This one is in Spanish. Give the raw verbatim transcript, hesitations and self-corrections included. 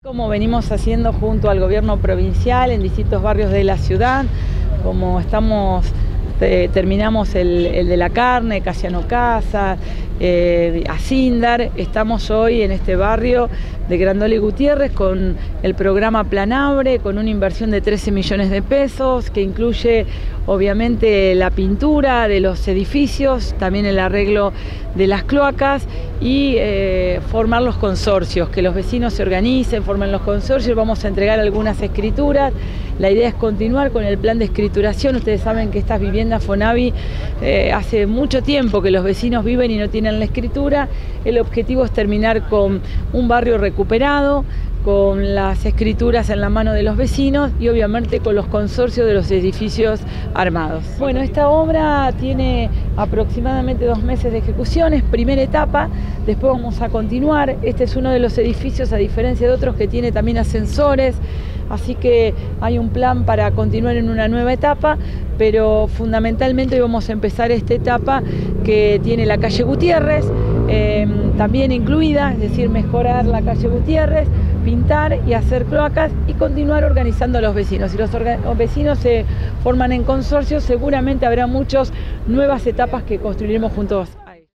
Como venimos haciendo junto al gobierno provincial en distintos barrios de la ciudad, como estamos, eh, terminamos el, el de la carne, Casiano Casas, eh, Acíndar, estamos hoy en este barrio de Grandoli y Gutiérrez con el programa Planabre, con una inversión de trece millones de pesos, que incluye obviamente la pintura de los edificios, también el arreglo de las cloacas y eh, formar los consorcios, que los vecinos se organicen, formen los consorcios. Vamos a entregar algunas escrituras. La idea es continuar con el plan de escrituración. Ustedes saben que estas viviendas Fonavi eh, hace mucho tiempo que los vecinos viven y no tienen la escritura. El objetivo es terminar con un barrio recuperado, con las escrituras en la mano de los vecinos y obviamente con los consorcios de los edificios armados. Bueno, esta obra tiene aproximadamente dos meses de ejecución, es primera etapa, después vamos a continuar. Este es uno de los edificios, a diferencia de otros, que tiene también ascensores, así que hay un plan para continuar en una nueva etapa, pero fundamentalmente hoy vamos a empezar esta etapa que tiene la calle Gutiérrez, eh, también incluida, es decir, mejorar la calle Gutiérrez, pintar y hacer cloacas y continuar organizando a los vecinos. Si los, los vecinos se forman en consorcios, seguramente habrá muchas nuevas etapas que construiremos juntos.